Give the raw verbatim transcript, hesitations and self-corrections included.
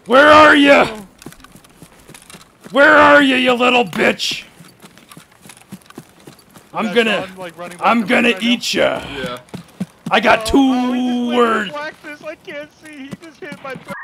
Where are you? Where are you, you little bitch? I'm gonna, John, like, I'm gonna right eat ya. Yeah. I got oh, two oh, he just words. blackness. I can't see. He just hit my.